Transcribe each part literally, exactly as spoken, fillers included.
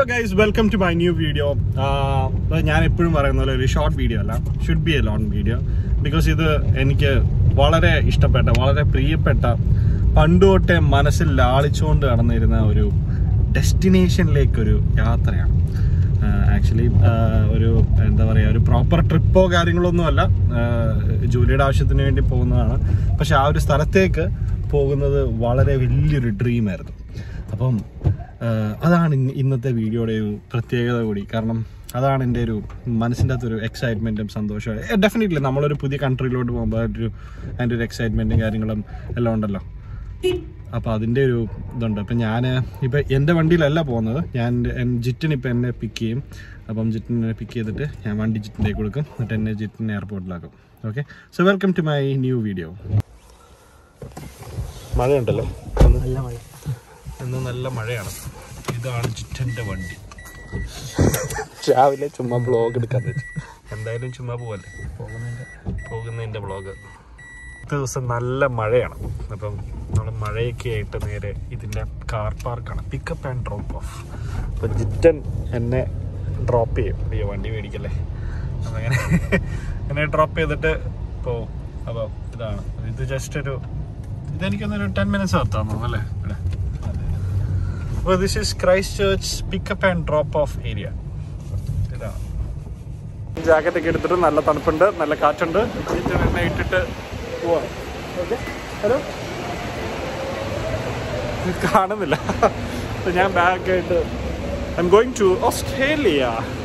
Hello guys, welcome to my new video. ഞാൻ എപ്പോഴും പറയുന്ന പോലെ ഒരു ഷോർട്ട് വീഡിയോ അല്ല, should be a long video. Because ഇത് എനിക്ക് വളരെ ഇഷ്ടപ്പെട്ട, വളരെ പ്രിയപ്പെട്ട, പണ്ട് തൊട്ടേ മനസ്സിൽ ലാളിച്ചുകൊണ്ട് നടന്നിരുന്ന ഒരു ഡെസ്റ്റിനേഷനിലേക്കൊരു യാത്രയാണ്. ആക്ച്വലി ഒരു എന്താ പറയുക, ഒരു പ്രോപ്പർ ട്രിപ്പോ കാര്യങ്ങളൊന്നും അല്ല, ജോലിയുടെ ആവശ്യത്തിന് വേണ്ടി പോകുന്നതാണ്. പക്ഷെ ആ ഒരു സ്ഥലത്തേക്ക് പോകുന്നത് വളരെ വലിയൊരു ഡ്രീമായിരുന്നു. അപ്പം അതാണ് ഇന്നത്തെ വീഡിയോയുടെ ഒരു പ്രത്യേകത കൂടി. കാരണം അതാണ് എൻ്റെ ഒരു മനസ്സിൻ്റെ അകത്തൊരു എക്സൈറ്റ്മെൻറ്റും സന്തോഷവും. ഡെഫിനറ്റ്ലി നമ്മളൊരു പുതിയ കൺട്രിയിലോട്ട് പോകുമ്പോൾ ഒരു അതിൻ്റെ ഒരു എക്സൈറ്റ്മെൻറ്റും കാര്യങ്ങളും എല്ലാം ഉണ്ടല്ലോ. അപ്പോൾ അതിൻ്റെ ഒരു ഇതുണ്ട്. അപ്പം ഞാൻ ഇപ്പം എൻ്റെ വണ്ടിയിലല്ല പോകുന്നത്, ഞാൻ ജിറ്റിന് ഇപ്പം എന്നെ പിക്ക് ചെയ്യും. അപ്പം ജിറ്റിനെ പിക്ക് ചെയ്തിട്ട് ഞാൻ വണ്ടി ജിറ്റിലേക്ക് കൊടുക്കും, എന്നിട്ട് എന്നെ ജിറ്റിനെ എയർപോർട്ടിലാക്കും. Okay, so welcome to my new video. മഴയുണ്ടല്ലോ, നല്ല മഴ, ഇന്ന് നല്ല മഴയാണ്. ഇതാണ് ജിറ്റൻ്റെ വണ്ടി. രാവിലെ ചുമ്മാ വ്ളോഗ് എടുക്കാൻ വെച്ചു. എന്തായാലും ചുമ്മാ പോവല്ലേ, പോകുന്നതിൻ്റെ പോകുന്നതിൻ്റെ വ്ളോഗ്. ദിവസം നല്ല മഴയാണ്. അപ്പം നമ്മൾ മഴയൊക്കെ ആയിട്ട് നേരെ ഇതിൻ്റെ കാർ പാർക്കാണ്, പിക്കപ്പ് ആൻഡ് ഡ്രോപ്പ് ഓഫ്. അപ്പം ജിറ്റൻ എന്നെ ഡ്രോപ്പ് ചെയ്യും. അയ്യോ വണ്ടി മേടിക്കല്ലേ. അപ്പം അങ്ങനെ എന്നെ ഡ്രോപ്പ് ചെയ്തിട്ട് പോവും. അപ്പോൾ ഇതാണ് ഇത്. ജസ്റ്റ് ഒരു ഇതെനിക്കൊന്നൊരു ടെൻ മിനിറ്റ്സ് നിർത്താൻ തോന്നുന്നു അല്ലേ ഇവിടെ. അപ്പോൾ this is Christchurch pickup and drop off area. ഇതാണ്. ജാക്കറ്റൊക്കെ എടുത്തിട്ട് നല്ല തണുപ്പുണ്ട്, നല്ല കാറ്റുണ്ട്. എന്നെ ഇട്ടിട്ട് പോവാം. ഓക്കെ, ഹലോ, കാണുന്നില്ല. അപ്പോൾ ഞാൻ ബാഗായിട്ട് I am going to Australia.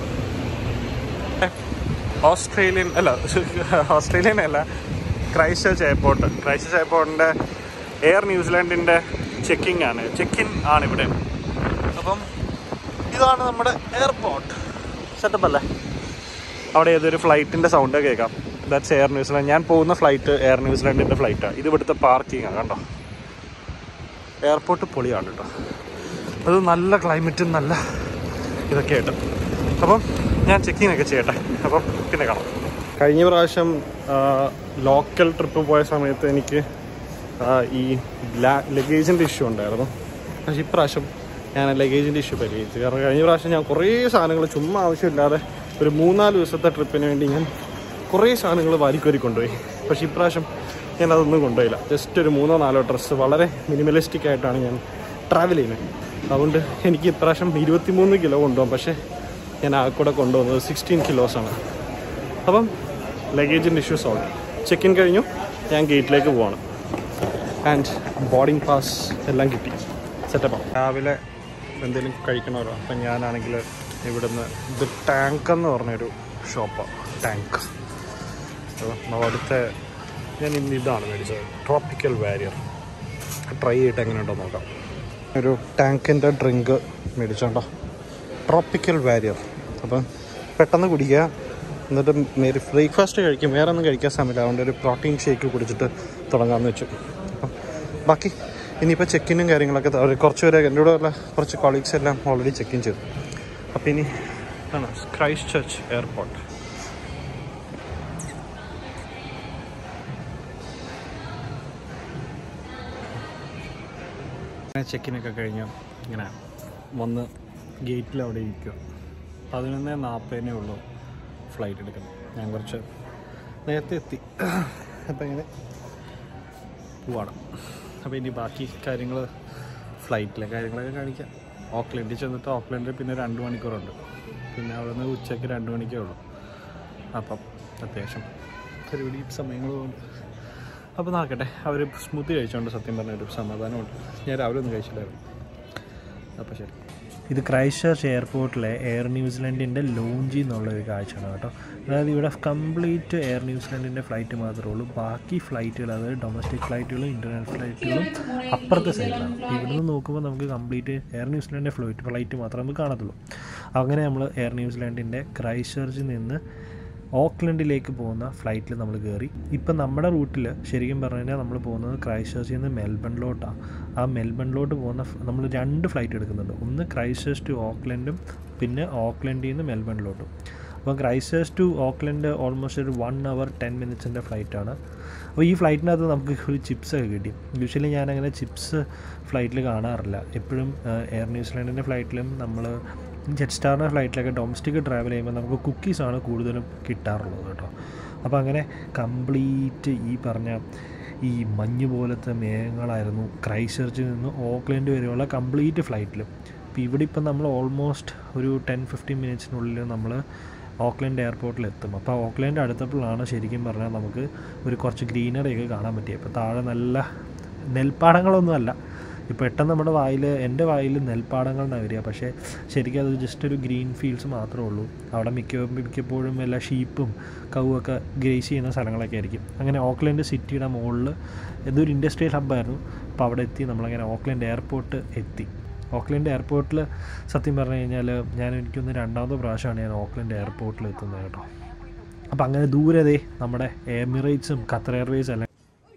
Australian അല്ല ഓസ്ട്രേലിയൻ അല്ല Christchurch airport. Christchurch എയർപോർട്ടിൻ്റെ എയർ ന്യൂസിലാൻഡിൻ്റെ ചെക്കിംഗ് ആണ്, ചെക്കിൻ ആണ് ഇവിടെ. അപ്പം ഇതാണ് നമ്മുടെ എയർപോർട്ട്. സെറ്റപ്പ് അല്ലേ? അവിടെ ഏതൊരു ഫ്ലൈറ്റിൻ്റെ സൗണ്ട് കേൾക്കാം. That's air New Zealand. ഞാൻ പോകുന്ന ഫ്ലൈറ്റ് എയർ ന്യൂസിലാൻഡിൻ്റെ ഫ്ലൈറ്റാണ്. ഇത് ഇവിടുത്തെ പാർക്കിംഗാണ്. കണ്ടോ, എയർപോർട്ട് പൊളിയാണ് കേട്ടോ. അത് നല്ല ക്ലൈമറ്റും നല്ല ഇതൊക്കെ ആയിട്ട്. അപ്പം ഞാൻ ചെക്കിങ്ങൊക്കെ ചെയ്യട്ടെ. അപ്പം പിന്നെ കാണാം. കഴിഞ്ഞ പ്രാവശ്യം ലോക്കൽ ട്രിപ്പ് പോയ സമയത്ത് എനിക്ക് ഈ ലഗേജിൻ്റെ ഇഷ്യൂ ഉണ്ടായിരുന്നു. പക്ഷേ ഇപ്രാവശ്യം ഞാൻ ലഗേജിൻ്റെ ഇഷ്യൂ പരിഹരിച്ചു. കാരണം കഴിഞ്ഞ പ്രാവശ്യം ഞാൻ കുറേ സാധനങ്ങൾ ചുമ്മാ ആവശ്യമില്ലാതെ ഒരു മൂന്നാല് ദിവസത്തെ ട്രിപ്പിന് വേണ്ടി ഞാൻ കുറേ സാധനങ്ങൾ വാരിക്കോരി കൊണ്ടുപോയി. പക്ഷേ ഇപ്രാവശ്യം ഞാൻ അതൊന്നും കൊണ്ടുപോയില്ല. ജസ്റ്റ് ഒരു മൂന്നോ നാലോ ഡ്രസ്സ്, വളരെ മിനിമലിസ്റ്റിക് ആയിട്ടാണ് ഞാൻ ട്രാവൽ ചെയ്യുന്നത്. അതുകൊണ്ട് എനിക്ക് ഇപ്രാവശ്യം ഇരുപത്തി മൂന്ന് കിലോ കൊണ്ടുപോകാം. പക്ഷേ ഞാൻ ആ കൂടെ കൊണ്ടുപോകുന്നത് സിക്സ്റ്റീൻ കിലോസാണ്. അപ്പം ലഗേജിൻ്റെ ഇഷ്യൂ സോൾവ്. ചെക്ക് ഇൻ കഴിഞ്ഞു, ഞാൻ ഗേറ്റിലേക്ക് പോവാണ്. ആൻഡ് ബോർഡിംഗ് പാസ് എല്ലാം കിട്ടി, സെറ്റപ്പാണ്. രാവിലെ എന്തെങ്കിലും കഴിക്കണമല്ലോ. അപ്പം ഞാനാണെങ്കിൽ ഇവിടുന്ന് ഇത് ടാങ്ക് എന്ന് പറഞ്ഞൊരു ഷോപ്പാണ്, ടാങ്ക്. അവിടുത്തെ ഞാൻ ഇന്ന് ഇതാണ് മേടിച്ചത്, ട്രോപ്പിക്കൽ വാരിയർ. ട്രൈ ചെയ്തിട്ട് എങ്ങനെ ഉണ്ടോ നോക്കാം. ഒരു ടാങ്കിൻ്റെ ഡ്രിങ്ക് മേടിച്ചോണ്ടോ, ട്രോപ്പിക്കൽ വാരിയർ. അപ്പം പെട്ടെന്ന് കുടിക്കുക, എന്നിട്ട് മേരി ബ്രേക്ക്ഫാസ്റ്റ് കഴിക്കും. വേറെ ഒന്നും കഴിക്കാൻ സമയമില്ല. അതുകൊണ്ട് ഒരു പ്രോട്ടീൻ ഷേക്ക് കുടിച്ചിട്ട് തുടങ്ങാമെന്ന് വെച്ചു. അപ്പം ബാക്കി ഇനിയിപ്പോൾ ചെക്കിനും കാര്യങ്ങളൊക്കെ കുറച്ച് പേരെ എൻ്റെ കൂടെ ഉള്ള കുറച്ച് കൊളീഗ്സ് എല്ലാം ഓൾറെഡി ചെക്കിൻ ചെയ്തു. അപ്പോൾ ഇനി ആണ് ക്രൈസ്റ്റ് ചർച്ച് എയർപോർട്ട്. ചെക്കിനൊക്കെ കഴിഞ്ഞ് ഇങ്ങനെ വന്ന് ഗേറ്റിൽ അവിടെ ഇരിക്കുക. പതിനൊന്ന് നാൽപ്പതിനേ ഉള്ളൂ ഫ്ലൈറ്റ് എടുക്കുന്നത്. ഞാൻ കുറച്ച് നേരത്തെ എത്തി. അപ്പം ഇങ്ങനെ പോവാണ്. അപ്പോൾ ഇനി ബാക്കി കാര്യങ്ങൾ ഫ്ലൈറ്റിലെ കാര്യങ്ങളൊക്കെ കാണിക്കാം. ഓക്ലൻഡിൽ ചെന്നിട്ട് ഓക്ലൻഡിൽ പിന്നെ രണ്ട് മണിക്കൂറുണ്ട്. പിന്നെ അവിടെ നിന്ന് ഉച്ചയ്ക്ക് രണ്ട് മണിക്കേ ഉള്ളൂ. അപ്പം അത്യാവശ്യം പരിപാടി സമയങ്ങളുണ്ട്. അപ്പോൾ നടക്കട്ടെ. അവർ സ്മൂത്തി കഴിച്ചുകൊണ്ട് സത്യം പറഞ്ഞൊരു സമാധാനമുണ്ട്. ഞാൻ രാവിലെ ഒന്നും കഴിച്ചില്ലായിരുന്നു. അപ്പോൾ ശരി. ഇത് ക്രൈസ്റ്റ് ചർച്ച് എയർപോർട്ടിലെ എയർ ന്യൂസിലാൻഡിൻ്റെ ലോഞ്ചിൽ നിന്നുള്ളൊരു കാഴ്ചയാണ് കേട്ടോ. അതായത് ഇവിടെ കംപ്ലീറ്റ് എയർ ന്യൂസിലാൻഡിൻ്റെ ഫ്ലൈറ്റ് മാത്രമേ ഉള്ളൂ. ബാക്കി ഫ്ലൈറ്റുകൾ, അതായത് ഡൊമസ്റ്റിക് ഫ്ലൈറ്റുകളും ഇൻ്റർനാഷണൽ ഫ്ലൈറ്റുകളും അപ്പുറത്തെ സൈഡിലാണ്. ഇവിടുന്ന് നോക്കുമ്പോൾ നമുക്ക് കംപ്ലീറ്റ് എയർ ന്യൂസിലാൻഡിൻ്റെ ഫ്ലൈറ്റ് ഫ്ലൈറ്റ് മാത്രമേ നമുക്ക് കാണത്തുള്ളൂ. അങ്ങനെ നമ്മൾ എയർ ന്യൂസിലാൻഡിൻ്റെ ക്രൈസ്റ്റ് ചർച്ചിൽ നിന്ന് ഓക്ലൻഡിലേക്ക് പോകുന്ന ഫ്ലൈറ്റിൽ നമ്മൾ കയറി. ഇപ്പം നമ്മുടെ റൂട്ടിൽ ശരിക്കും പറഞ്ഞു കഴിഞ്ഞാൽ നമ്മൾ പോകുന്നത് ക്രൈസ്റ്റ് ചർച്ചിൽ നിന്ന് മെൽബണിലോട്ടാണ്. ആ മെൽബണിലോട്ട് പോകുന്ന നമ്മൾ രണ്ട് ഫ്ലൈറ്റ് എടുക്കുന്നുണ്ട്. ഒന്ന് ക്രൈസ്റ്റ് ചർച്ച് ടു ഓക്ലൻഡും പിന്നെ ഓക്ലൻഡിൽ നിന്ന് മെൽബണിലോട്ടും. അപ്പോൾ Christchurch to Auckland almost ഒരു വൺ അവർ ടെൻ മിനിറ്റ്സിൻ്റെ ഫ്ലൈറ്റാണ്. അപ്പോൾ ഈ ഫ്ലൈറ്റിനകത്ത് നമുക്ക് ഒരു ചിപ്സൊക്കെ കിട്ടി. യൂഷ്വലി ഞാനങ്ങനെ ചിപ്സ് ഫ്ലൈറ്റിൽ കാണാറില്ല. എപ്പോഴും എയർ ന്യൂസിലാൻഡിൻ്റെ ഫ്ലൈറ്റിലും നമ്മൾ ജെറ്റ് സ്റ്റാറിൻ്റെ ഫ്ലൈറ്റിലൊക്കെ ഡൊമസ്റ്റിക് ട്രാവൽ ചെയ്യുമ്പോൾ നമുക്ക് കുക്കീസാണ് കൂടുതലും കിട്ടാറുള്ളത് കേട്ടോ. അപ്പോൾ അങ്ങനെ കംപ്ലീറ്റ് ഈ പറഞ്ഞ ഈ മഞ്ഞ് പോലത്തെ മേഘങ്ങളായിരുന്നു ക്രൈസ്റ്റ് ചർച്ചിൽ നിന്ന് ഓക്ലൻഡ് വരെയുള്ള കംപ്ലീറ്റ് ഫ്ലൈറ്റിൽ. അപ്പോൾ ഇവിടെ ഇപ്പം നമ്മൾ ഓൾമോസ്റ്റ് ഒരു ടെൻ ഫിഫ്റ്റീൻ മിനിറ്റ്സിനുള്ളിൽ നമ്മൾ ഓക്ലൻഡ് എയർപോർട്ടിലെത്തും. അപ്പോൾ ഓക്ലൻഡ് അടുത്തപ്പോഴാണ് ശരിക്കും പറഞ്ഞാൽ നമുക്ക് ഒരു കുറച്ച് ഗ്രീനറിയൊക്കെ കാണാൻ പറ്റിയത്. അപ്പോൾ താഴെ നല്ല നെൽപ്പാടങ്ങളൊന്നുമല്ല, ഇപ്പോൾ പെട്ടെന്ന് നമ്മുടെ വായിൽ എൻ്റെ വായിൽ നെൽപ്പാടങ്ങൾ എന്നാണ് വരിക, പക്ഷേ ശരിക്കും അത് ജസ്റ്റ് ഒരു ഗ്രീൻ ഫീൽഡ്സ് മാത്രമേ ഉള്ളൂ. അവിടെ മിക്ക മിക്കപ്പോഴും എല്ലാ ഷീപ്പും കവുമൊക്കെ ഗ്രേസ് ചെയ്യുന്ന സ്ഥലങ്ങളൊക്കെ ആയിരിക്കും. അങ്ങനെ ഓക്ലൻഡ് സിറ്റിയുടെ മുകളിൽ ഇതൊരു ഇൻഡസ്ട്രിയൽ ഹബ്ബായിരുന്നു. അപ്പോൾ അവിടെ എത്തി നമ്മളങ്ങനെ ഓക്ലൻഡ് എയർപോർട്ട് എത്തി. ഓക്ലൻഡ് എയർപോർട്ടിൽ സത്യം പറഞ്ഞു കഴിഞ്ഞാൽ ഞാൻ എനിക്കൊന്ന് രണ്ടാമത്തെ പ്രാവശ്യമാണ് ഞാൻ ഓക്ലൻഡ് എയർപോർട്ടിൽ എത്തുന്നത് കേട്ടോ. അപ്പോൾ അങ്ങനെ ദൂരതേ നമ്മുടെ എമിറേറ്റ്സും ഖത്തർ എയർവേസ് എല്ലാം.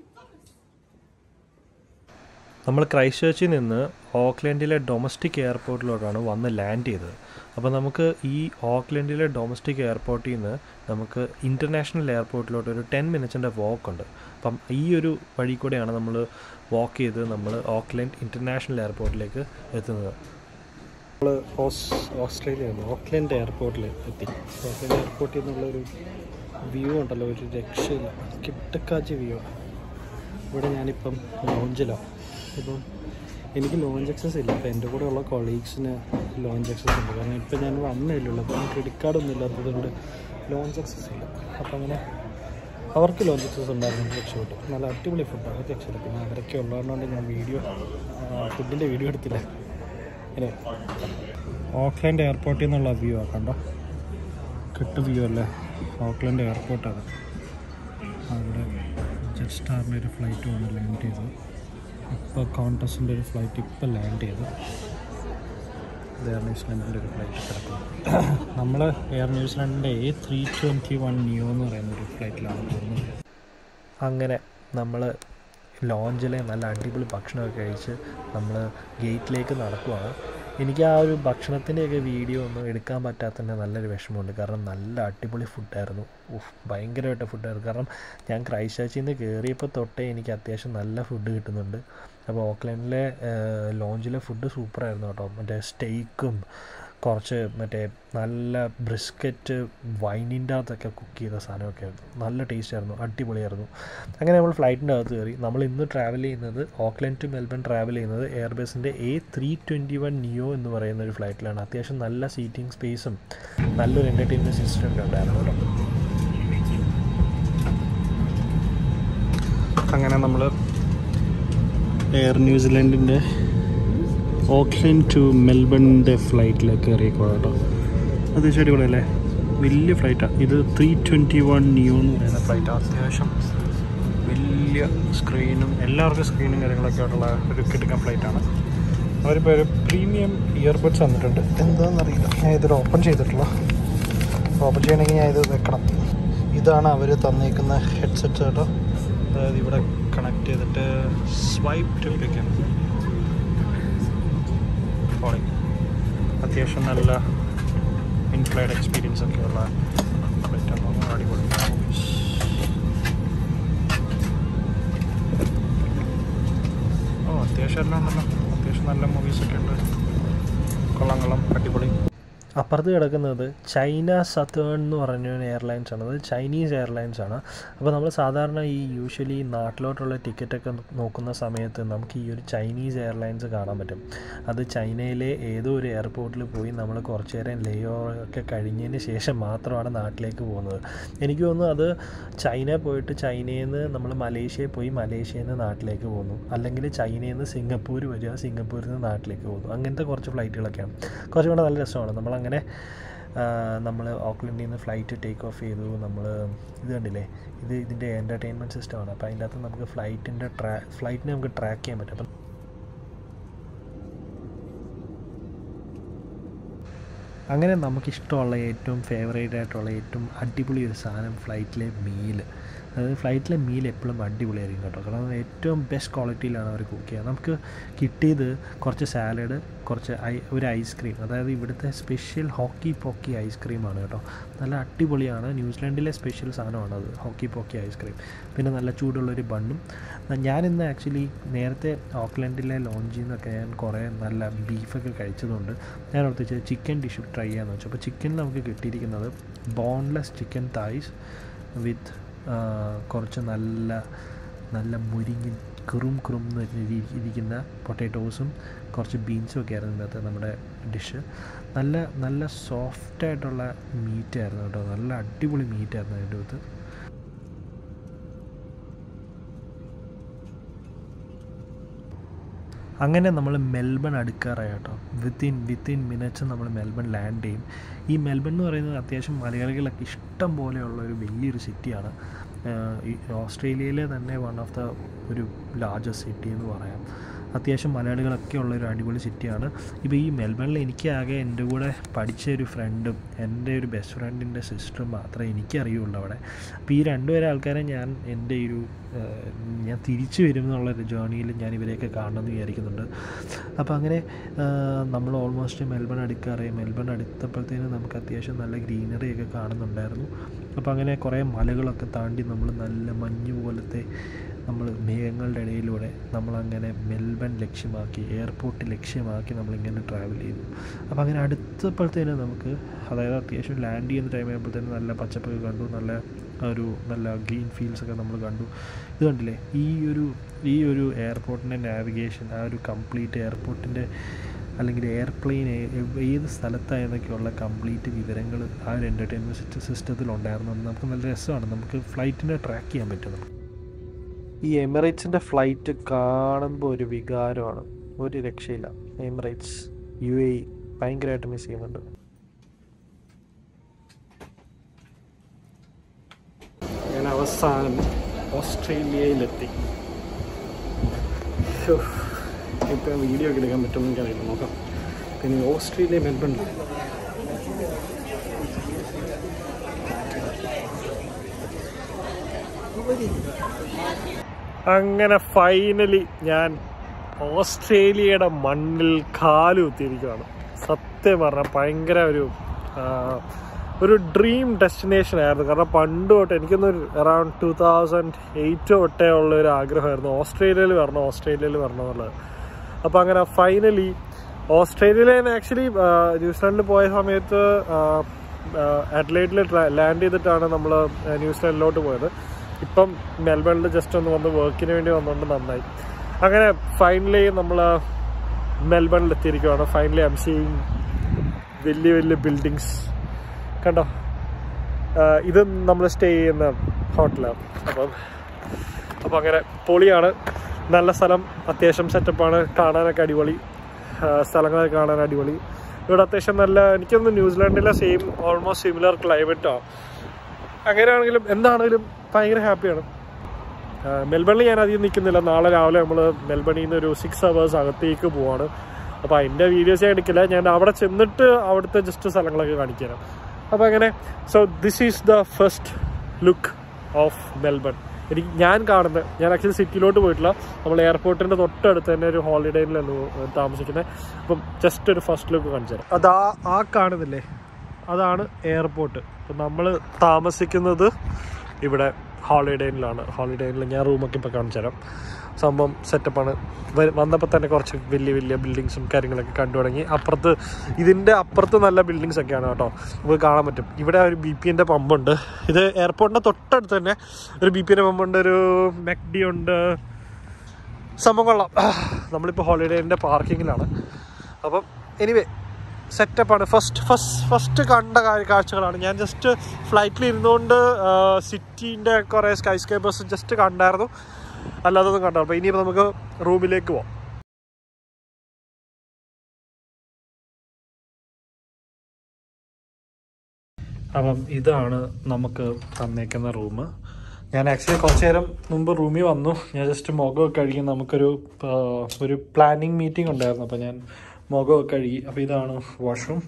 നമ്മൾ ക്രൈസ്റ്റ് ചർച്ചിൽ നിന്ന് ഓക്ലൻഡിലെ ഡൊമസ്റ്റിക് എയർപോർട്ടിലോട്ടാണ് വന്ന് ലാൻഡ് ചെയ്തത്. അപ്പോൾ നമുക്ക് ഈ ഓക്ലൻഡിലെ ഡൊമസ്റ്റിക് എയർപോർട്ടിൽ നിന്ന് നമുക്ക് ഇൻ്റർനാഷണൽ എയർപോർട്ടിലോട്ട് ഒരു ടെൻ മിനിറ്റ്സിൻ്റെ വാക്കുണ്ട്. അപ്പം ഈ ഒരു വഴി കൂടെയാണ് നമ്മൾ വാക്ക് ചെയ്ത് നമ്മൾ ഓക്ലൻഡ് ഇൻ്റർനാഷണൽ എയർപോർട്ടിലേക്ക് എത്തുന്നത്. നമ്മൾ ഓസ് ഓസ്ട്രേലിയ ഓക്ലൻഡ് എയർപോർട്ടിൽ എത്തി. ഓക്ലൻഡ് എയർപോർട്ടിൽ നിന്നുള്ളൊരു വ്യൂ ഉണ്ടല്ലോ, ഒരു രക്ഷയില്ല, കിട്ടക്കാച്ച വ്യൂ. ഇവിടെ ഞാനിപ്പം ലോഞ്ചിലാണ്. ഇപ്പം എനിക്ക് ലോഞ്ച് ആക്സസ് ഇല്ല. അപ്പോൾ എൻ്റെ കൂടെ ഉള്ള കൊളീഗ്സിന് ലോഞ്ച് ആക്സസ് ഉണ്ട്. കാരണം ഇപ്പം ഞാൻ വന്നില്ലുള്ളൂ, അപ്പോൾ ക്രെഡിറ്റ് കാർഡൊന്നും ഇല്ലാത്തത് കൊണ്ട് ലോഞ്ച് ആക്സസ് ഇല്ല. അപ്പോൾ അങ്ങനെ അവർക്ക് ലോഞ്ച് ആക്സസ് ഉണ്ടായിരുന്നു, രക്ഷപ്പെട്ടു. നല്ല അടിപൊളി ഫുഡാണ്, അത് രക്ഷപ്പെട്ടു. പിന്നെ അവരൊക്കെ ഉള്ളതുകൊണ്ട് ഞാൻ വീഡിയോ ഫുഡിൻ്റെ വീഡിയോ എടുത്തില്ല. ഇങ്ങനെ ഓക്ലൻഡ് എയർപോർട്ടിൽ നിന്നുള്ള വ്യൂ ആ കണ്ടോ, കിട്ടു വ്യൂ അല്ലേ. ഓക്ലൻഡ് എയർപോർട്ടാണ്. അവിടെ ജെറ്റ് സ്റ്റാറിൻ്റെ ഒരു ഫ്ലൈറ്റ് വന്ന് ലാൻഡ് ചെയ്തു. ഇപ്പോൾ കോൺടസിൻ്റെ ഒരു ഫ്ലൈറ്റ് ഇപ്പോൾ ലാൻഡ് ചെയ്തു. എയർ ന്യൂസിലൻഡിൻ്റെ ഒരു ഫ്ലൈറ്റ് കിടക്കുന്നു. നമ്മൾ എയർ ന്യൂസിലൻഡിൻ്റെ A three twenty one neo എന്ന് പറയുന്ന ഒരു ഫ്ലൈറ്റിലാണ് പോകുന്നത്. അങ്ങനെ നമ്മൾ ലോഞ്ചിലെ നല്ല അടിപൊളി ഭക്ഷണമൊക്കെ കഴിച്ച് നമ്മൾ ഗേറ്റിലേക്ക് നടക്കുവാണ്. എനിക്ക് ആ ഒരു ഭക്ഷണത്തിൻ്റെയൊക്കെ വീഡിയോ ഒന്നും എടുക്കാൻ പറ്റാത്തതിൻ്റെ നല്ലൊരു വിഷമമുണ്ട്. കാരണം നല്ല അടിപൊളി ഫുഡായിരുന്നു. ഉഫ്, ഭയങ്കരമായിട്ട് ഫുഡായിരുന്നു. കാരണം ഞാൻ ക്രൈസ്റ്റ് ചർച്ചിൽ നിന്ന് കയറിയപ്പോൾ തൊട്ടേ എനിക്ക് അത്യാവശ്യം നല്ല ഫുഡ് കിട്ടുന്നുണ്ട്. അപ്പോൾ ഓക്ലൻഡിലെ ലോഞ്ചിലെ ഫുഡ് സൂപ്പറായിരുന്നു കേട്ടോ. മറ്റേ സ്റ്റേക്കും കുറച്ച് മറ്റേ നല്ല ബ്രിസ്ക്കറ്റ് വൈനിൻ്റെ അകത്തൊക്കെ കുക്ക് ചെയ്ത സാധനമൊക്കെ ആയിരുന്നു. നല്ല ടേസ്റ്റ് ആയിരുന്നു, അടിപൊളിയായിരുന്നു. അങ്ങനെ നമ്മൾ ഫ്ലൈറ്റിൻ്റെ അകത്ത് കയറി. നമ്മൾ ഇന്ന് ട്രാവൽ ചെയ്യുന്നത് ഓക്ലൻഡ് ടു മെൽബൺ ട്രാവൽ ചെയ്യുന്നത് എയർബസിൻ്റെ A three twenty one neo എന്ന് പറയുന്ന ഒരു ഫ്ലൈറ്റിലാണ്. അത്യാവശ്യം നല്ല സീറ്റിംഗ് സ്പേസും നല്ലൊരു എൻ്റർടൈൻമെൻറ്റ് സിസ്റ്റം ഒക്കെ ഉണ്ടായിരുന്നു കേട്ടോ. അങ്ങനെ നമ്മൾ എയർ ന്യൂസിലൻഡിൻ്റെ ഓക്ലൻഡ് ടു മെൽബണിൻ്റെ ഫ്ലൈറ്റിലേക്ക് കയറിയേക്കോ കേട്ടോ. അത്യാവശ്യം അടിപൊളിയല്ലേ, വലിയ ഫ്ലൈറ്റാണ് ഇത്. ത്രീ ട്വൻറ്റി വൺ നിയോ എന്ന് പറയുന്ന ഫ്ലൈറ്റാണ്. അത്യാവശ്യം വലിയ സ്ക്രീനും എല്ലാവർക്കും സ്ക്രീനും കാര്യങ്ങളൊക്കെ ആയിട്ടുള്ള ഒരു കിടക്കൻ ഫ്ലൈറ്റാണ്. അവരിപ്പോൾ ഒരു പ്രീമിയം ഇയർബഡ്സ് വന്നിട്ടുണ്ട്. എന്താണെന്നറിയില്ല, ഞാൻ ഇതൊരു ഓപ്പൺ ചെയ്തിട്ടുള്ള. ഓപ്പൺ ചെയ്യണമെങ്കിൽ ഞാൻ ഇത് വെക്കണം. ഇതാണ് അവർ തന്നേക്കുന്ന ഹെഡ്സെറ്റ് കേട്ടോ. അതായത് ഇവിടെ കണക്ട് ചെയ്തിട്ട് സ്വൈപ്പ് ടു വെക്കാം. അത്യാവശ്യം നല്ല ഇൻഫ്ലൈഡ് എക്സ്പീരിയൻസ് ഒക്കെ ഉള്ള ഫ്ലൈറ്റാണ്. അടിപൊളി. ഓ അത്യാവശ്യം എല്ലാം ഉണ്ടല്ലോ, അത്യാവശ്യം നല്ല മൂവീസൊക്കെ ഉണ്ട്. കൊള്ളാം കൊള്ളാം, അടിപൊളി. അപ്പുറത്ത് കിടക്കുന്നത് ചൈന സതേൺ എന്ന് പറഞ്ഞ എയർലൈൻസ് ആണ്. അത് ചൈനീസ് എയർലൈൻസ് ആണ്. അപ്പോൾ നമ്മൾ സാധാരണ ഈ യൂഷ്വലി നാട്ടിലോട്ടുള്ള ടിക്കറ്റൊക്കെ നോക്കുന്ന സമയത്ത് നമുക്ക് ഈ ഒരു ചൈനീസ് എയർലൈൻസ് കാണാൻ പറ്റും. അത് ചൈനയിലെ ഏതോ ഒരു എയർപോർട്ടിൽ പോയി നമ്മൾ കുറച്ച് നേരം ലേ ഓവർ ഒക്കെ കഴിഞ്ഞതിന് ശേഷം മാത്രമാണ് നാട്ടിലേക്ക് പോകുന്നത്. എനിക്ക് തോന്നുന്നു അത് ചൈന പോയിട്ട് ചൈനയിൽ നിന്ന് നമ്മൾ മലേഷ്യയിൽ പോയി മലേഷ്യയിൽ നിന്ന് നാട്ടിലേക്ക് പോകുന്നു, അല്ലെങ്കിൽ ചൈനയിൽ നിന്ന് സിംഗപ്പൂർ വരിക, സിംഗപ്പൂരിൽ നിന്ന് നാട്ടിലേക്ക് പോകുന്നു. അങ്ങനത്തെ കുറച്ച് ഫ്ലൈറ്റുകളൊക്കെയാണ്. കുറച്ചും കൂടെ നല്ല രസമാണ്. നമ്മളങ്ങനെ നമ്മൾ ഓക്ലൻഡിൽ നിന്ന് ഫ്ലൈറ്റ് ടേക്ക് ഓഫ് ചെയ്തു. നമ്മൾ ഇത് കണ്ടില്ലേ, ഇത് ഇതിൻ്റെ എൻ്റർടൈൻമെൻറ്റ് സിസ്റ്റമാണ്. അപ്പോൾ അതിൻ്റെ അകത്ത് നമുക്ക് ഫ്ലൈറ്റിൻ്റെ ട്രാ ഫ്ലൈറ്റിനെ നമുക്ക് ട്രാക്ക് ചെയ്യാൻ പറ്റും. അപ്പം അങ്ങനെ നമുക്കിഷ്ടമുള്ള ഏറ്റവും ഫേവറേറ്റ് ആയിട്ടുള്ള ഏറ്റവും അടിപൊളി ഒരു സാധനം ഫ്ലൈറ്റിലെ മീൽ. അതായത് ഫ്ലൈറ്റിലെ മീൽ എപ്പോഴും അടിപൊളിയായിരിക്കും കേട്ടോ. കാരണം ഏറ്റവും ബെസ്റ്റ് ക്വാളിറ്റിയിലാണ് അവർ കുക്ക് ചെയ്യുക. നമുക്ക് കിട്ടിയത് കുറച്ച് സാലഡ്, കുറച്ച് ഐ ഒരു ഐസ്ക്രീം, അതായത് ഇവിടുത്തെ സ്പെഷ്യൽ ഹോക്കി പോക്കി ഐസ്ക്രീമാണ് കേട്ടോ. നല്ല അടിപൊളിയാണ്. ന്യൂസിലാൻഡിലെ സ്പെഷ്യൽ സാധനമാണ് അത്, ഹോക്കി പോക്കി ഐസ്ക്രീം. പിന്നെ നല്ല ചൂടുള്ളൊരു ബണ്ണും. ഞാനിന്ന് ആക്ച്വലി നേരത്തെ ഓക്ലൻഡിലെ ലോഞ്ചിൽ നിന്നൊക്കെ ഞാൻ കുറേ നല്ല ബീഫൊക്കെ കഴിച്ചതുകൊണ്ട് ഞാൻ ഓർത്തിച്ച് ചിക്കൻ ഡിഷ് ട്രൈ ചെയ്യാമെന്ന് വെച്ചു. അപ്പോൾ ചിക്കനിൽ നമുക്ക് കിട്ടിയിരിക്കുന്നത് ബോൺലെസ് ചിക്കൻ തായ്സ് വിത്ത് കുറച്ച് നല്ല നല്ല മുരിങ്ങി കുറും കുറും എന്ന് ഇരിക്കുന്ന പൊട്ടാറ്റോസും കുറച്ച് ബീൻസും ഒക്കെ ആയിരുന്നു ഇന്നത്തെ നമ്മുടെ ഡിഷ്. നല്ല നല്ല സോഫ്റ്റായിട്ടുള്ള മീറ്റായിരുന്നു കേട്ടോ. നല്ല അടിപൊളി മീറ്റായിരുന്നു അതിൻ്റെ അകത്ത്. അങ്ങനെ നമ്മൾ മെൽബൺ അടുക്കാറായി കേട്ടോ. വിത്തിൻ വിത്തിൻ മിനിറ്റ്സ് നമ്മൾ മെൽബൺ ലാൻഡ് ചെയ്യും. ഈ മെൽബൺ എന്ന് പറയുന്നത് അത്യാവശ്യം മലയാളികളൊക്കെ ഇഷ്ടം പോലെയുള്ള ഒരു വലിയൊരു സിറ്റിയാണ്. ഈ ഓസ്ട്രേലിയയിലെ തന്നെ വൺ ഓഫ് ദ ഒരു ലാർജസ്റ്റ് സിറ്റി എന്ന് പറയാം. അത്യാവശ്യം മലയാളികളൊക്കെ ഉള്ളൊരു അടിപൊളി സിറ്റിയാണ്. ഇപ്പോൾ ഈ മെൽബണിൽ എനിക്ക് ആകെ എൻ്റെ കൂടെ പഠിച്ച ഒരു ഫ്രണ്ടും എൻ്റെ ഒരു ബെസ്റ്റ് ഫ്രണ്ടിൻ്റെ സിസ്റ്ററും മാത്രമേ എനിക്കറിയുള്ളൂ അവിടെ. അപ്പോൾ ഈ രണ്ടുപേരെ ആൾക്കാരെ ഞാൻ എൻ്റെ ഒരു ഞാൻ തിരിച്ചു വരും എന്നുള്ളൊരു ജേർണിയിൽ ഞാൻ ഇവരെയൊക്കെ കാണണമെന്ന് വിചാരിക്കുന്നുണ്ട്. അപ്പോൾ അങ്ങനെ നമ്മൾ ഓൾമോസ്റ്റ് മെൽബൺ അടുക്കാറായി. മെൽബൺ അടുത്തപ്പോഴത്തേനും നമുക്ക് അത്യാവശ്യം നല്ല ഗ്രീനറിയൊക്കെ കാണുന്നുണ്ടായിരുന്നു. അപ്പോൾ അങ്ങനെ കുറേ മലകളൊക്കെ താണ്ടി നമ്മൾ നല്ല മഞ്ഞ് പോലത്തെ നമ്മൾ മേഘങ്ങളുടെ ഇടയിലൂടെ നമ്മളങ്ങനെ മെൽബൺ ലക്ഷ്യമാക്കി എയർപോർട്ട് ലക്ഷ്യമാക്കി നമ്മളിങ്ങനെ ട്രാവൽ ചെയ്തു. അപ്പോൾ അങ്ങനെ അടുത്തപ്പോഴത്തേനും നമുക്ക്, അതായത് അത്യാവശ്യം ലാൻഡ് ചെയ്യുന്ന ടൈം ആയപ്പോഴത്തേനും നല്ല പച്ചപ്പൊക്കെ കണ്ടു, നല്ല ഒരു നല്ല ഗ്രീൻ ഫീൽഡ്സൊക്കെ നമ്മൾ കണ്ടു. ഇത് കണ്ടില്ലേ, ഈ ഒരു ഈ ഒരു എയർപോർട്ടിൻ്റെ നാവിഗേഷൻ, ആ ഒരു കംപ്ലീറ്റ് എയർപോർട്ടിൻ്റെ അല്ലെങ്കിൽ എയർപ്ലെയിൻ ഏത് സ്ഥലത്തായെന്നൊക്കെയുള്ള കംപ്ലീറ്റ് വിവരങ്ങൾ ആ ഒരു എൻ്റർടൈൻമെൻറ്റ് സിസ്റ്റത്തിലുണ്ടായിരുന്നു. നമുക്ക് നല്ല രസമാണ്. നമുക്ക് ഫ്ലൈറ്റിനെ ട്രാക്ക് ചെയ്യാൻ പറ്റും. നമുക്ക് ഈ എമിറേറ്റ്സിൻ്റെ ഫ്ലൈറ്റ് കാണുമ്പോൾ ഒരു വികാരമാണ്, ഒരു രക്ഷയില്ല. എമിറേറ്റ്സ്, യു എ ഇ ഭയങ്കരമായിട്ട് മിസ് ചെയ്യുന്നുണ്ട്. ഞാൻ അവസാനം ഓസ്ട്രേലിയയിലെത്തി. ഇപ്പോൾ വീഡിയോ ഒക്കെ എടുക്കാൻ പറ്റുമെന്ന് എനിക്കറിയില്ല, നോക്കാം. പിന്നെ ഓസ്ട്രേലിയ മെൽബണിൽ അങ്ങനെ ഫൈനലി ഞാൻ ഓസ്ട്രേലിയയുടെ മണ്ണിൽ കാലുകുത്തിയിരിക്കുകയാണ്. സത്യം പറഞ്ഞാൽ ഭയങ്കര ഒരു ഒരു ഡ്രീം ഡെസ്റ്റിനേഷൻ ആയിരുന്നു. കാരണം പണ്ട് തൊട്ട് എനിക്കൊന്ന് അറൗണ്ട് ടു തൗസൻഡ് എയ്റ്റ് തൊട്ടേ ഉള്ളൊരു ആഗ്രഹമായിരുന്നു ഓസ്ട്രേലിയയിൽ വരണം ഓസ്ട്രേലിയയിൽ വരണം എന്നുള്ളത്. അപ്പോൾ അങ്ങനെ ഫൈനലി ഓസ്ട്രേലിയയിൽ ആക്ച്വലി ന്യൂസിലാൻഡിൽ പോയ സമയത്ത് അഡ്ലൈഡിൽ ലാൻഡ് ചെയ്തിട്ടാണ് നമ്മൾ ന്യൂസിലാൻഡിലോട്ട് പോയത്. ഇപ്പം മെൽബണിൽ ജസ്റ്റ് ഒന്ന് വന്ന് വർക്കിന് വേണ്ടി വന്നുകൊണ്ട് നന്നായി. അങ്ങനെ ഫൈനലി നമ്മൾ മെൽബണിൽ എത്തിയിരിക്കുകയാണ്. ഫൈനലി ഐ ആം സീയിങ് വലിയ വലിയ ബിൽഡിങ്സ് കണ്ടോ. ഇത് നമ്മൾ സ്റ്റേ ചെയ്യുന്ന ഹോട്ടലാണ്. അപ്പം അപ്പം അങ്ങനെ പൊളിയാണ്, നല്ല സ്ഥലം, അത്യാവശ്യം സെറ്റപ്പാണ്, കാണാനൊക്കെ അടിപൊളി, സ്ഥലങ്ങളൊക്കെ കാണാൻ അടിപൊളി. ഇവിടെ അത്യാവശ്യം നല്ല, എനിക്കൊന്ന് ന്യൂസിലാൻഡിലെ സെയിം ഓൾമോസ്റ്റ് സിമിലർ ക്ലൈമറ്റാണ്. അങ്ങനെയാണെങ്കിലും എന്താണെങ്കിലും ഭയങ്കര ഹാപ്പിയാണ്. മെൽബണിൽ ഞാൻ അധികം നിൽക്കുന്നില്ല. നാളെ രാവിലെ നമ്മൾ മെൽബണിൽ നിന്ന് ഒരു സിക്സ് അവേഴ്സ് അകത്തേക്ക് പോവാണ്. അപ്പോൾ അതിൻ്റെ വീഡിയോസ് ഞാൻ എടുക്കില്ല, ഞാൻ അവിടെ ചെന്നിട്ട് അവിടുത്തെ ജസ്റ്റ് സ്ഥലങ്ങളൊക്കെ കാണിച്ചു തരാം. അപ്പോൾ അങ്ങനെ so this is the first look of Melbourne. എനിക്ക് ഞാൻ കാണുന്നത്, ഞാൻ ആക്ച്വലി സിറ്റിയിലോട്ട് പോയിട്ടില്ല, നമ്മൾ എയർപോർട്ടിൻ്റെ തൊട്ടടുത്ത് തന്നെ ഒരു ഹോളിഡേയിലാണ് താമസിക്കുന്നത്. അപ്പം ജസ്റ്റ് ഒരു ഫസ്റ്റ് ലുക്ക് കാണിച്ചു തരാം. അതാ ആ കാണുന്നില്ലേ, അതാണ് എയർപോർട്ട്. അപ്പം നമ്മൾ താമസിക്കുന്നത് ഇവിടെ ഹോളിഡേയിലാണ്. ഹോളിഡേയിൽ ഞാൻ റൂമൊക്കെ ഇപ്പോൾ കാണിച്ചു തരാം. സംഭവം സെറ്റപ്പാണ്. വന്നപ്പോൾ തന്നെ കുറച്ച് വലിയ വലിയ ബിൽഡിങ്സും കാര്യങ്ങളൊക്കെ കണ്ടു തുടങ്ങി. അപ്പുറത്ത്, ഇതിൻ്റെ അപ്പുറത്ത് നല്ല ബിൽഡിങ്സ് ഒക്കെയാണ് കേട്ടോ, നമുക്ക് കാണാൻ പറ്റും. ഇവിടെ ഒരു ബി പി എൻ്റെ പമ്പുണ്ട്. ഇത് എയർപോർട്ടിൻ്റെ തൊട്ടടുത്ത് തന്നെ ഒരു ബി പി എൻ്റെ പമ്പുണ്ട്, ഒരു മെക്ഡി ഉണ്ട്. സംഭവം കൊള്ളാം. നമ്മളിപ്പോൾ ഹോളിഡേയിൻ്റെ പാർക്കിങ്ങിലാണ്. അപ്പം എനിവേ സെറ്റപ്പാണ്. ഫസ്റ്റ് ഫസ്റ്റ് ഫസ്റ്റ് കണ്ട കാഴ്ചകളാണ്. ഞാൻ ജസ്റ്റ് ഫ്ലൈറ്റിൽ ഇരുന്നുകൊണ്ട് സിറ്റീൻ്റെ കുറേ സ്കൈ സ്കേപ്പേഴ്സ് ജസ്റ്റ് കണ്ടായിരുന്നു, അല്ലാതൊന്നും കണ്ടോ. അപ്പോൾ ഇനിയിപ്പോൾ നമുക്ക് റൂമിലേക്ക് പോവാം. അപ്പം ഇതാണ് നമുക്ക് തന്നേക്കുന്ന റൂം. ഞാൻ ആക്ച്വലി കുറച്ച് നേരം മുമ്പ് റൂമിൽ വന്നു. ഞാൻ ജസ്റ്റ് മുഖമൊക്കെ കഴുകി, നമുക്കൊരു ഒരു പ്ലാനിങ് മീറ്റിംഗ് ഉണ്ടായിരുന്നു. അപ്പോൾ ഞാൻ മുഖമൊക്കെ കഴുകി. അപ്പോൾ ഇതാണ് വാഷ്റൂം.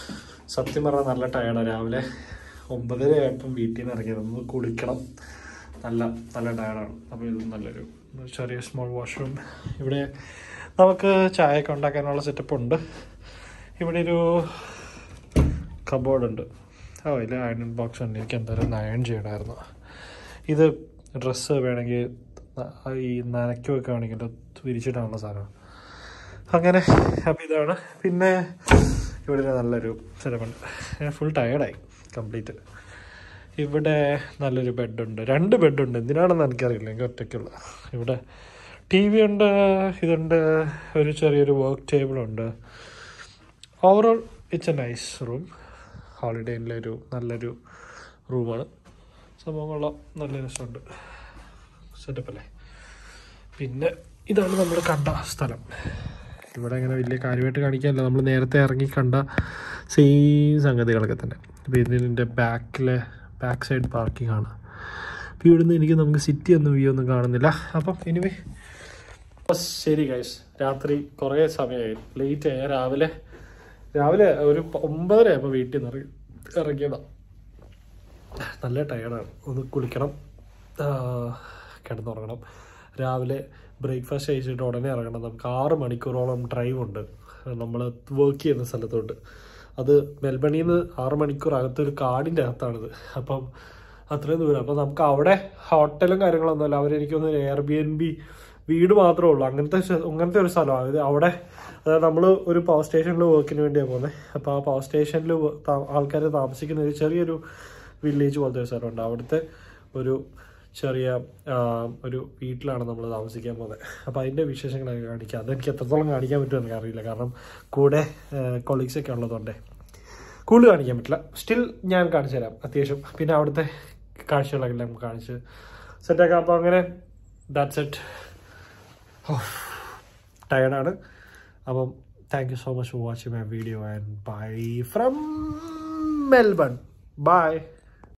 സത്യം പറഞ്ഞാൽ നല്ല ടയർഡാണ്. രാവിലെ ഒമ്പതര ആയപ്പം വീട്ടിൽ നിന്ന് ഇറങ്ങിയത്, ഒന്ന് കുളിക്കണം. നല്ല നല്ല ടയർഡാണ്. അപ്പോൾ ഇത് നല്ലൊരു ചെറിയ സ്മോൾ വാഷ്റൂം. ഇവിടെ നമുക്ക് ചായയൊക്കെ ഉണ്ടാക്കാനുള്ള സെറ്റപ്പ് ഉണ്ട്. ഇവിടെ ഒരു കബോർഡ് ഉണ്ട്. ഓ ഇല്ല, അയൺ ബോക്സ് ഉണ്ട്. എനിക്ക് എന്തായാലും അയൺ ചെയ്യണമായിരുന്നു. ഇത് ഡ്രസ്സ് വേണമെങ്കിൽ ഈ നനയ്ക്കുകയൊക്കെ വേണമെങ്കിൽ വിരിച്ചിട്ടാണുള്ള സാധനം. അങ്ങനെ അപ്പോൾ ഇതാണ്. പിന്നെ ഇവിടെ നല്ലൊരു സെറ്റപ്പുണ്ട്. ഞാൻ ഫുൾ ടയേർഡായി കംപ്ലീറ്റ്. ഇവിടെ നല്ലൊരു ബെഡുണ്ട്, രണ്ട് ബെഡുണ്ട്. എന്തിനാണെന്ന് എനിക്കറിയില്ല, എനിക്ക് ഒറ്റയ്ക്കുള്ള. ഇവിടെ ടി വി ഉണ്ട്, ഇതുണ്ട്, ഒരു ചെറിയൊരു വർക്ക് ടേബിളുണ്ട്. Overall it's a nice room. Holiday ഇന്നിലെ ഒരു നല്ലൊരു റൂമാണ്. സംഭവമുള്ള നല്ല രസമുണ്ട്, സെറ്റപ്പല്ലേ. പിന്നെ ഇതാണ് നമ്മൾ കണ്ട സ്ഥലം. ഇവിടെ അങ്ങനെ വലിയ കാര്യമായിട്ട് കാണിക്കാനില്ല, നമ്മൾ നേരത്തെ ഇറങ്ങി കണ്ട സെയിം സംഗതികളൊക്കെ തന്നെ. അപ്പോൾ ഇതിൻ്റെ ബാക്കിലെ ബാക്ക് സൈഡ് പാർക്കിംഗ് ആണ്. അപ്പോൾ ഇവിടുന്ന് എനിക്ക് നമുക്ക് സിറ്റി ഒന്നും വ്യൂ ഒന്നും കാണുന്നില്ല. അപ്പം എനിവേ ശരി ഗൈസ്, രാത്രി കുറേ സമയമായി, ലേറ്റ് ആയി. രാവിലെ രാവിലെ ഒരു ഒമ്പതര ആയപ്പോൾ വീട്ടിൽ നിന്ന് ഇറങ്ങി ഇറങ്ങിയതാണ്. നല്ല ടയർഡാണ്. ഒന്ന് കുളിക്കണം, കിടന്നുറങ്ങണം. രാവിലെ ബ്രേക്ക്ഫാസ്റ്റ് കഴിച്ചിട്ട് ഉടനെ ഇറങ്ങണം. നമുക്ക് ആറ് മണിക്കൂറോളം ഡ്രൈവ് ഉണ്ട് നമ്മൾ വർക്ക് ചെയ്യുന്ന സ്ഥലത്തോട്ട്. അത് മെൽബണിൽ നിന്ന് ആറ് മണിക്കൂർ അകത്തൊരു കാടിൻ്റെ അകത്താണിത്. അപ്പം അത്രയും ദൂരം. അപ്പോൾ നമുക്ക് അവിടെ ഹോട്ടലും കാര്യങ്ങളൊന്നുമല്ല. അവരെനിക്കൊന്ന് എയർ ബി എൻ ബി വീട് മാത്രമേ ഉള്ളൂ. അങ്ങനത്തെ അങ്ങനത്തെ ഒരു സ്ഥലമാണ് ഇത്. അവിടെ അതായത് നമ്മൾ ഒരു പവർ സ്റ്റേഷനിൽ വർക്കിന് വേണ്ടിയാണ് പോകുന്നത്. അപ്പോൾ ആ പവർ സ്റ്റേഷനിൽ ആൾക്കാർ താമസിക്കുന്ന ഒരു ചെറിയൊരു വില്ലേജ് പോലത്തെ ഒരു സ്ഥലമുണ്ട്. അവിടുത്തെ ഒരു ചെറിയ ഒരു വീട്ടിലാണ് നമ്മൾ താമസിക്കാൻ പോകുന്നത്. അപ്പോൾ അതിൻ്റെ വിശേഷങ്ങളൊക്കെ കാണിക്കാം. അതെനിക്ക് എത്രത്തോളം കാണിക്കാൻ പറ്റുമെന്ന് എനിക്ക് അറിയില്ല, കാരണം കൂടെ കൊളീഗ്സൊക്കെ ഉള്ളതുകൊണ്ടേ കൂടുതൽ കാണിക്കാൻ പറ്റില്ല. സ്റ്റിൽ ഞാൻ കാണിച്ചു തരാം അത്യാവശ്യം. പിന്നെ അവിടുത്തെ കാഴ്ചകളെല്ലാം കാണിച്ച് സെറ്റാക്കാം. അപ്പോൾ അങ്ങനെ ദാറ്റ്സ് ഇറ്റ്. ടയർഡാണ്. അപ്പം thank you so much for watching my video and bye from Melbourne. By.